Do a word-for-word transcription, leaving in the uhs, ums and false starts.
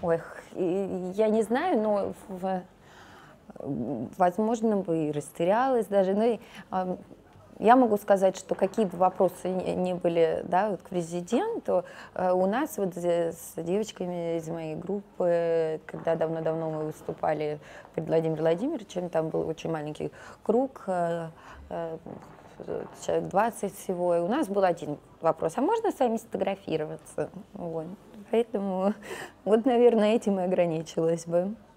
Ой, и я не знаю, но, в возможно, бы и растерялась даже. Ну, и, ам, я могу сказать, что какие бы вопросы ни ни были, да, вот к президенту, э, у нас вот з с девочками из моей группы, когда давно-давно мы выступали перед Владимиром Владимировичем, там был очень маленький круг, э, э, человек двадцать всего, и у нас был один вопрос: "А можно с вами сфотографироваться?" Вот. Поэтому вот, наверно, этим и ограничилась бы.